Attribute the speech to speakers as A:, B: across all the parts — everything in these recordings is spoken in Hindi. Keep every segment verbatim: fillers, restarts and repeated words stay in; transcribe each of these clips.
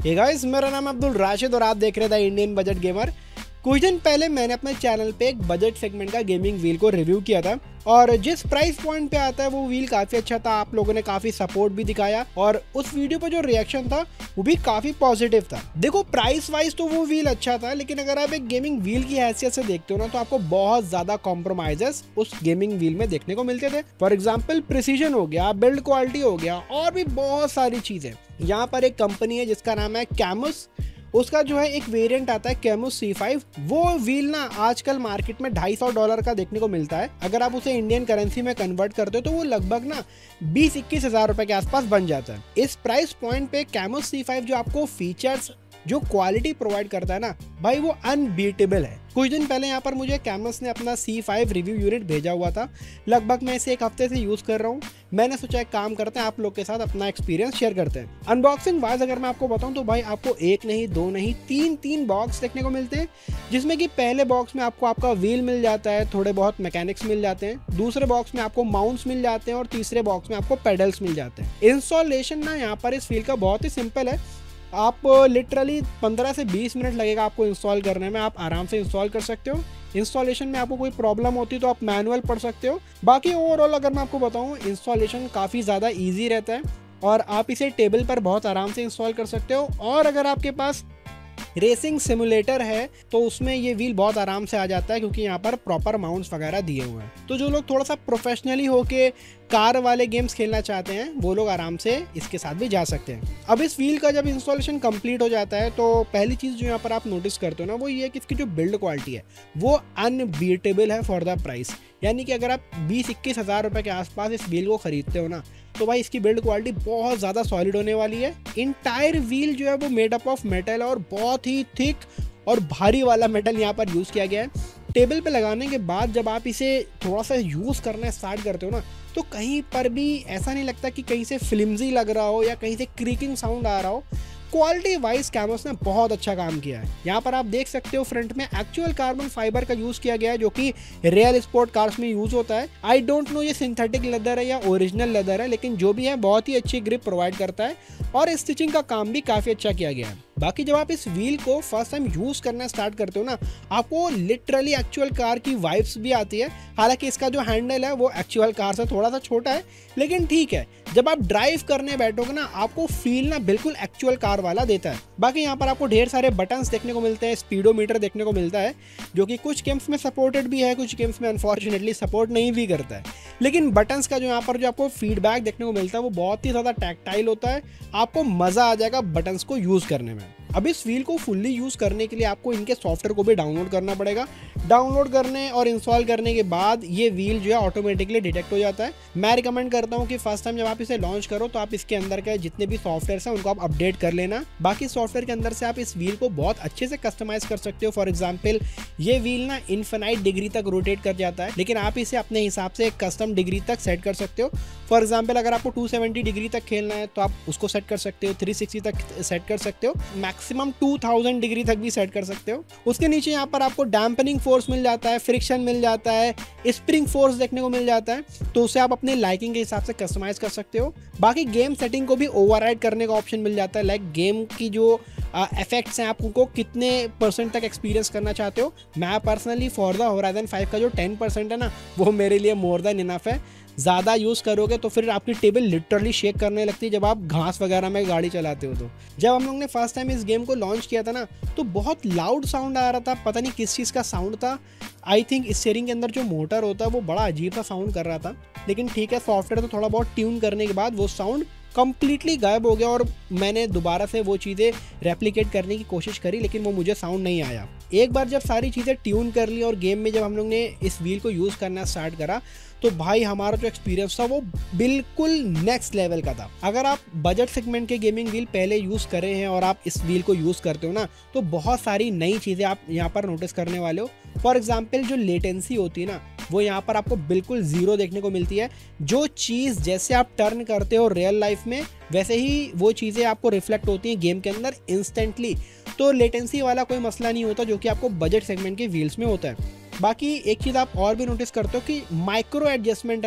A: हे गाइस, मेरा नाम अब्दुल राशिद और आप देख रहे थे इंडियन बजट गेमर। कुछ दिन पहले मैंने अपने चैनल पे एक बजट सेगमेंट का गेमिंग व्हील को रिव्यू किया था और जिस प्राइस पॉइंट पे आता है वो व्हील काफ़ी अच्छा था। आप लोगों ने काफ़ी सपोर्ट भी दिखाया और उस वीडियो पर जो रिएक्शन था वो भी काफ़ी पॉजिटिव था। देखो, प्राइस वाइज तो वो व्हील अच्छा था, लेकिन अगर आप एक गेमिंग व्हील की हैसियत से देखते हो ना तो आपको बहुत ज़्यादा कॉम्प्रोमाइजेस उस गेमिंग व्हील में देखने को मिलते थे। फॉर एग्जाम्पल, प्रिसीजन हो गया, बिल्ड क्वालिटी हो गया और भी बहुत सारी चीज़ें। यहाँ पर एक कंपनी है जिसका नाम है कैमस, उसका जो है एक वेरिएंट आता है कैमस सी फाइव। वो व्हील ना आजकल मार्केट में ढाई सौ डॉलर का देखने को मिलता है। अगर आप उसे इंडियन करेंसी में कन्वर्ट करते हो तो वो लगभग ना बीस इक्कीस हजार रुपए के आसपास बन जाता है। इस प्राइस पॉइंट पे कैमस सी फाइव जो आपको फीचर्स, जो क्वालिटी प्रोवाइड करता है ना भाई, वो अनबीटेबल है। कुछ दिन पहले यहाँ पर मुझे कैमस ने अपना सी फाइव रिव्यू यूनिट भेजा हुआ था। लगभग मैं इसे एक हफ्ते से यूज़ कर रहा हूँ। मैंने सोचा एक काम करते हैं, आप लोग के साथ अपना एक्सपीरियंस शेयर करते हैं। अनबॉक्सिंग वाइज अगर मैं आपको बताऊँ तो भाई आपको एक नहीं, दो नहीं, तीन तीन बॉक्स देखने को मिलते हैं, जिसमें कि पहले बॉक्स में आपको आपका व्हील मिल जाता है, थोड़े बहुत मैकेनिक्स मिल जाते हैं। दूसरे बॉक्स में आपको माउंट्स मिल जाते हैं और तीसरे बॉक्स में आपको पेडल्स मिल जाते हैं। इंस्टॉलेशन ना यहाँ पर इस व्हील का बहुत ही सिंपल है। आप लिटरली पंद्रह से बीस मिनट लगेगा आपको इंस्टॉल करने में। आप आराम से इंस्टॉल कर सकते हो। इंस्टॉलेशन में आपको कोई प्रॉब्लम होती है तो आप मैनुअल पढ़ सकते हो। बाकी ओवरऑल अगर मैं आपको बताऊं, इंस्टॉलेशन काफ़ी ज़्यादा इजी रहता है और आप इसे टेबल पर बहुत आराम से इंस्टॉल कर सकते हो। और अगर आपके पास रेसिंग सिमुलेटर है तो उसमें ये व्हील बहुत आराम से आ जाता है, क्योंकि यहाँ पर प्रॉपर माउंट्स वगैरह दिए हुए हैं। तो जो लोग थोड़ा सा प्रोफेशनली होके कार वाले गेम्स खेलना चाहते हैं वो लोग आराम से इसके साथ भी जा सकते हैं। अब इस व्हील का जब इंस्टॉलेशन कंप्लीट हो जाता है तो पहली चीज़ जो यहाँ पर आप नोटिस करते हो ना वो ये है कि इसकी जो बिल्ड क्वालिटी है वो अनबीटेबल है फॉर द प्राइस। यानी कि अगर आप बीस इक्कीस हज़ार रुपये के आसपास इस व्हील को खरीदते हो ना तो भाई इसकी बिल्ड क्वालिटी बहुत ज़्यादा सॉलिड होने वाली है। इंटायर व्हील जो है वो मेड अप ऑफ मेटल और बहुत ही थिक और भारी वाला मेटल यहाँ पर यूज़ किया गया है। टेबल पे लगाने के बाद जब आप इसे थोड़ा सा यूज़ करना स्टार्ट करते हो ना तो कहीं पर भी ऐसा नहीं लगता कि कहीं से फ्लिमजी लग रहा हो या कहीं से क्रीकिंग साउंड आ रहा हो। क्वालिटी वाइज कैमस ने बहुत अच्छा काम किया है। यहाँ पर आप देख सकते हो फ्रंट में एक्चुअल कार्बन फाइबर का यूज किया गया है, जो कि रियल स्पोर्ट कार्स में यूज होता है। आई डोंट नो ये सिंथेटिक लेदर है या ओरिजिनल लेदर है, लेकिन जो भी है बहुत ही अच्छी ग्रिप प्रोवाइड करता है और स्टिचिंग का काम भी काफी अच्छा किया गया है। बाकी जब आप इस व्हील को फर्स्ट टाइम यूज करना स्टार्ट करते हो ना आपको लिटरली एक्चुअल कार की वाइब्स भी आती है। हालांकि इसका जो हैंडल है वो एक्चुअल कार से थोड़ा सा छोटा है, लेकिन ठीक है, जब आप ड्राइव करने बैठोगे ना आपको फील ना बिल्कुल एक्चुअल कार वाला देता है। बाकी यहाँ पर आपको ढेर सारे बटन्स देखने को मिलते हैं, स्पीडोमीटर देखने को मिलता है, जो कि कुछ गेम्स में सपोर्टेड भी है, कुछ गेम्स में अनफॉर्चुनेटली सपोर्ट नहीं भी करता है। लेकिन बटन्स का जो यहाँ पर जो आपको फीडबैक देखने को मिलता है वो बहुत ही ज़्यादा टैक्टाइल होता है। आपको मज़ा आ जाएगा बटन्स को यूज़ करने में। अब इस व्हील को फुल्ली यूज़ करने के लिए आपको इनके सॉफ्टवेयर को भी डाउनलोड करना पड़ेगा। डाउनलोड करने और इंस्टॉल करने के बाद ये व्हील जो है ऑटोमेटिकली डिटेक्ट हो जाता है। मैं रिकमेंड करता हूँ कि फर्स्ट टाइम जब आप इसे लॉन्च करो तो आप इसके अंदर के जितने भी सॉफ्टवेयर हैं उनको आप अपडेट कर लेना। बाकी सॉफ्टवेयर के अंदर से आप इस व्हील को बहुत अच्छे से कस्टमाइज कर सकते हो। फॉर एग्जाम्पल, ये व्हील ना इन्फिनाइट डिग्री तक रोटेट कर जाता है, लेकिन आप इसे अपने हिसाब से एक कस्टम डिग्री तक सेट कर सकते हो। फॉर एग्जाम्पल, अगर आपको टू सेवेंटी डिग्री तक खेलना है तो आप उसको सेट कर सकते हो, थ्री सिक्सटी तक सेट कर सकते हो, मैक्सिमम टू थाउजेंड डिग्री तक भी सेट कर सकते हो। उसके नीचे यहाँ पर आपको डैम्पनिंग फोर्स मिल जाता है, फ्रिक्शन मिल जाता है, स्प्रिंग फोर्स देखने को मिल जाता है, तो उसे आप अपने लाइकिंग के हिसाब से कस्टमाइज कर सकते हो। बाकी गेम सेटिंग को भी ओवरराइड करने का ऑप्शन मिल जाता है, लाइक गेम की जो इफेक्ट्स हैं आप उनको कितने परसेंट तक एक्सपीरियंस करना चाहते हो। मैं personally for the Horizon five का जो टेन परसेंट है ना वो मेरे लिए मोर देन इनफ है। ज़्यादा यूज़ करोगे तो फिर आपकी टेबल लिटरली शेक करने लगती है जब आप घास वगैरह में गाड़ी चलाते हो। तो जब हम लोग ने फर्स्ट टाइम इस गेम को लॉन्च किया था ना तो बहुत लाउड साउंड आ रहा था, पता नहीं किस चीज़ का साउंड था। आई थिंक इस स्टीयरिंग के अंदर जो मोटर होता है वो बड़ा अजीब सा साउंड कर रहा था, लेकिन ठीक है, सॉफ्टवेयर तो थोड़ा बहुत ट्यून करने के बाद वो साउंड कंप्लीटली गायब हो गया और मैंने दोबारा से वो चीज़ें रेप्लिकेट करने की कोशिश करी, लेकिन वो मुझे साउंड नहीं आया। एक बार जब सारी चीज़ें ट्यून कर ली और गेम में जब हम लोग ने इस व्हील को यूज़ करना स्टार्ट करा तो भाई हमारा जो एक्सपीरियंस था वो बिल्कुल नेक्स्ट लेवल का था। अगर आप बजट सेगमेंट के गेमिंग व्हील पहले यूज़ करे हैं और आप इस व्हील को यूज़ करते हो ना तो बहुत सारी नई चीज़ें आप यहाँ पर नोटिस करने वाले हो। फॉर एग्जाम्पल, जो लेटेंसी होती है ना वो यहाँ पर आपको बिल्कुल ज़ीरो देखने को मिलती है। जो चीज़ जैसे आप टर्न करते हो रियल लाइफ में वैसे ही वो चीज़ें आपको रिफ्लेक्ट होती हैं गेम के अंदर इंस्टेंटली। तो लेटेंसी वाला कोई मसला नहीं होता जो कि आपको बजट सेगमेंट के व्हील्स में होता है। बाकी एक चीज़ आप और भी नोटिस करते हो कि माइक्रो एडजस्टमेंट है ना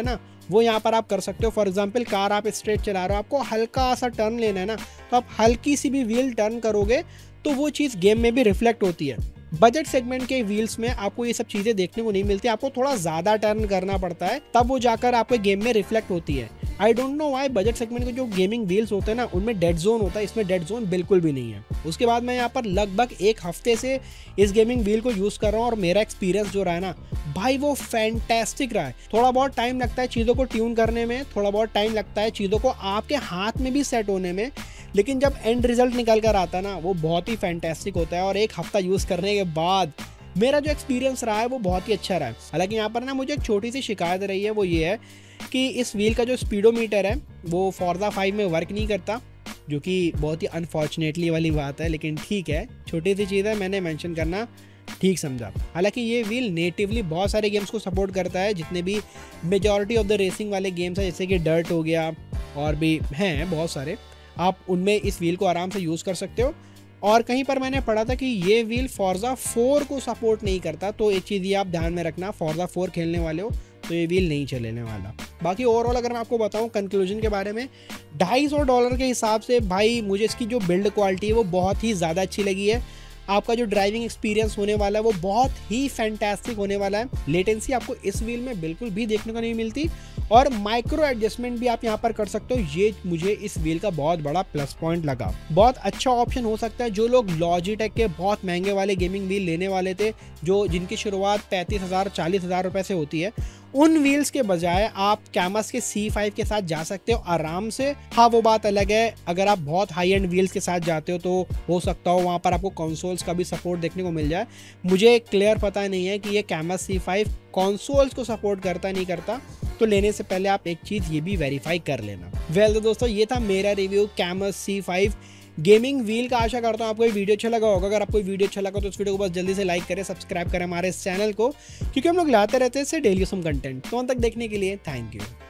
A: वो यहाँ पर आप कर सकते हो। फॉर एग्जाम्पल कार आप स्ट्रेट चला रहे हो, आपको हल्का सा टर्न लेना है ना, तो आप हल्की सी भी व्हील टर्न करोगे तो वो चीज़ गेम में भी रिफ्लेक्ट होती है। बजट सेगमेंट के व्हील्स में आपको ये सब चीज़ें देखने को नहीं मिलती, आपको थोड़ा ज़्यादा टर्न करना पड़ता है, तब वो जाकर आपके गेम में रिफ्लेक्ट होती है। I don't know why budget segment के जो गेमिंग व्हील्स होते हैं ना, उनमें डेड जोन होता है, इसमें डेड जोन बिल्कुल भी नहीं है। उसके बाद मैं यहाँ पर लगभग एक हफ्ते से इस गेमिंग व्हील को यूज़ कर रहा हूँ और मेरा एक्सपीरियंस जो रहा है ना भाई, वो फैंटेस्टिक रहा है। थोड़ा बहुत टाइम लगता है चीज़ों को ट्यून करने में, थोड़ा बहुत टाइम लगता है चीज़ों को आपके हाथ में भी सेट होने में, लेकिन जब एंड रिजल्ट निकल कर आता है ना, वो बहुत ही फैंटेस्टिक होता है। और एक हफ्ता यूज़ करने के बाद मेरा जो एक्सपीरियंस रहा है वो बहुत ही अच्छा रहा है। हालांकि यहाँ पर ना मुझे एक छोटी सी शिकायत रही है, वो ये है कि इस व्हील का जो स्पीडोमीटर है वो फॉर्जा फाइव में वर्क नहीं करता, जो कि बहुत ही अनफॉर्चुनेटली वाली बात है, लेकिन ठीक है, छोटी सी चीज़ है, मैंने मेंशन करना ठीक समझा। हालांकि ये व्हील नेटिवली बहुत सारे गेम्स को सपोर्ट करता है, जितने भी मेजॉरिटी ऑफ द रेसिंग वाले गेम्स हैं, जैसे कि डर्ट हो गया और भी हैं बहुत सारे, आप उनमें इस व्हील को आराम से यूज़ कर सकते हो। और कहीं पर मैंने पढ़ा था कि ये व्हील फॉर्जा फोर को सपोर्ट नहीं करता, तो एक चीज़ ये आप ध्यान में रखना, फॉर्जा फोर खेलने वाले हो तो ये व्हील नहीं चलने वाला। बाकी ओवरऑल अगर मैं आपको बताऊं कंक्लूजन के बारे में, ढाई सौ डॉलर के हिसाब से भाई मुझे इसकी जो बिल्ड क्वालिटी है वो बहुत ही ज़्यादा अच्छी लगी है। आपका जो ड्राइविंग एक्सपीरियंस होने वाला है वो बहुत ही फैंटास्टिक होने वाला है। लेटेंसी आपको इस व्हील में बिल्कुल भी देखने को नहीं मिलती और माइक्रो एडजस्टमेंट भी आप यहाँ पर कर सकते हो। ये मुझे इस व्हील का बहुत बड़ा प्लस पॉइंट लगा। बहुत अच्छा ऑप्शन हो सकता है जो लोग लॉजिटेक के बहुत महंगे वाले गेमिंग व्हील लेने वाले थे, जो जिनकी शुरुआत पैंतीस हज़ार चालीस हज़ार रुपये से होती है, उन व्हील्स के बजाय आप कैमस के सी फाइव के साथ जा सकते हो आराम से। हाँ, वो बात अलग है, अगर आप बहुत हाई एंड व्हील्स के साथ जाते हो तो हो सकता हो वहाँ पर आपको कंसोल्स का भी सपोर्ट देखने को मिल जाए। मुझे क्लियर पता नहीं है कि ये कैमस सी फाइव कंसोल्स को सपोर्ट करता नहीं करता, तो लेने से पहले आप एक चीज़ ये भी वेरीफाई कर लेना। वेल तो दोस्तों, ये था मेरा रिव्यू कैमस सी फाइव गेमिंग व्हील का। आशा करता हूँ आपको ये वीडियो अच्छा लगा होगा। अगर आपको वीडियो अच्छा लगा तो इस वीडियो को बस जल्दी से लाइक करें, सब्सक्राइब करें हमारे इस चैनल को, क्योंकि हम लोग लाते रहते हैं इससे डेली सम कंटेंट। तो अंत तक देखने के लिए थैंक यू।